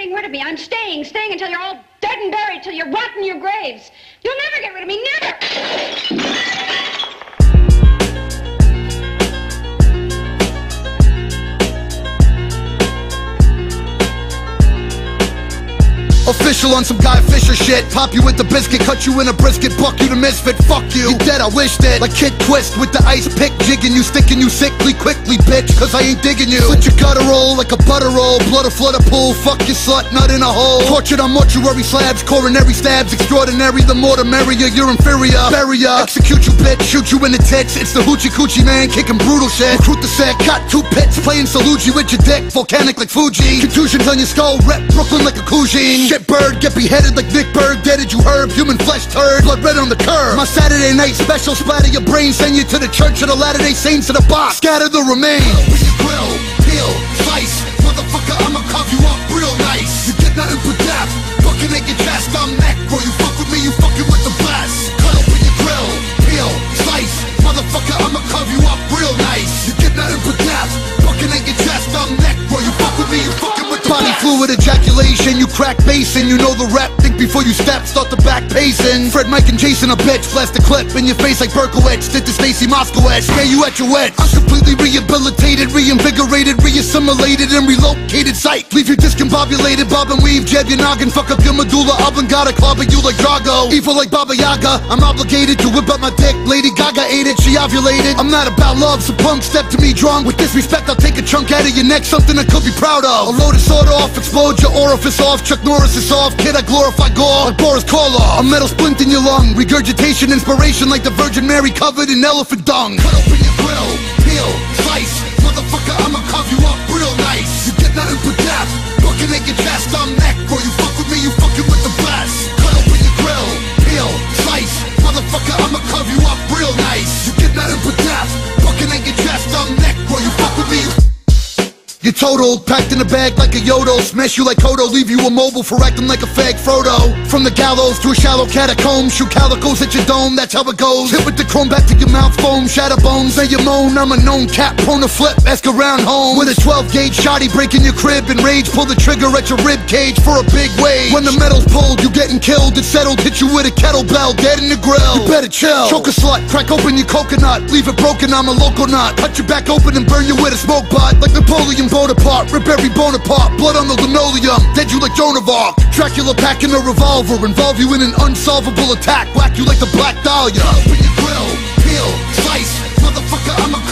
getting rid of me. I'm staying until you're all dead and buried, till you're rotting your graves. You'll never get rid of me, never! Official on some Guy Fisher shit. Pop you with the biscuit, cut you in a brisket, buck you the misfit, fuck you. You dead, I wish that. Like Kid Twist with the ice pick, jigging you, sticking you sickly, quickly, bitch, cause I ain't digging you. Slit your gutter roll like a butter roll, blood a flood a pool, fuck your slut, nut in a hole. Tortured on mortuary slabs, coronary stabs, extraordinary, the more the merrier, you're inferior. Bury ya, execute you bitch, shoot you in the tits, it's the hoochie coochie man, kicking brutal shit. Recruit the set, cut two pits, playing Salugi with your dick, volcanic like Fuji. Contusions on your skull, rep Brooklyn like a Cougine. Bird, get beheaded like Nick Bird, dead as you heard, human flesh turd, blood red on the curb. My Saturday night special, splatter your brain, send you to the church of the Latter-day Saints of the box, scatter the remains. With your grill, peel, slice, motherfucker, I'ma carve you up real nice. You get nothing but death, fucking at your chest, I'm neck, bro, you fuck with me, you fucking with the best. Cut open your grill, peel, slice, motherfucker, I'ma carve you up real nice. You get nothing but death, fucking at your chest, I'm neck, bro, you fuck with me, you fucking with the body best. Fluid ejaculation, you crack basin, you know the rep, think before you step, start the back pacing. Fred, Mike, and Jason a bitch, blast a clip in your face like Berkowitz, did to Stacy Moskowitz, scare you at your wits. I'm completely rehabilitated, reinvigorated, reassimilated, and relocated sight. Leave you discombobulated, bob and weave, jab your noggin, fuck up your medulla oblongata, clobber you like Drago. Evil like Baba Yaga, I'm obligated to whip up my dick, Lady Gaga ate it, she ovulated. I'm not about love, so punk, step to me drunk. With disrespect, I'll take a chunk out of your neck, something I could be proud of. I'll load a sword off, explode your orifice off, Chuck Norris is off, kid I glorify gore like Boris Karloff. A metal splint in your lung, regurgitation, inspiration like the Virgin Mary covered in elephant dung. Cut open your grill, peel, slice, motherfucker, I'ma carve you up real nice. You get nothing but death, fucking at your chest, I'm neck, bro, you fuck with me, you fucking with the best. Cut open your grill, peel, slice, motherfucker, I'ma carve you up real nice. You get nothing but death, fucking at your chest, I'm neck, bro, you fuck with me. You're total, packed in a bag like a Yodo, smash you like Kodo, leave you immobile for acting like a fag Frodo. From the gallows to a shallow catacomb, shoot calicos at your dome, that's how it goes. Hit with the chrome back to your mouth, foam, shatter bones, may you moan, I'm a known cat, prone to flip, ask around home. With a 12-gauge shotty breaking your crib, in rage, pull the trigger at your rib cage for a big wage. When the metal's pulled, you getting killed, it's settled, hit you with a kettlebell, dead in the grill. You better chill, choke a slut, crack open your coconut, leave it broken, I'm a local nut. Cut your back open and burn you with a smoke butt, like Napoleon Bonaparte, rip every bone apart, blood on the linoleum, dead you like Joan of Arc. Dracula packing a revolver, involve you in an unsolvable attack, whack you like the Black Dahlia. Open your grill, peel, slice, motherfucker, I'm a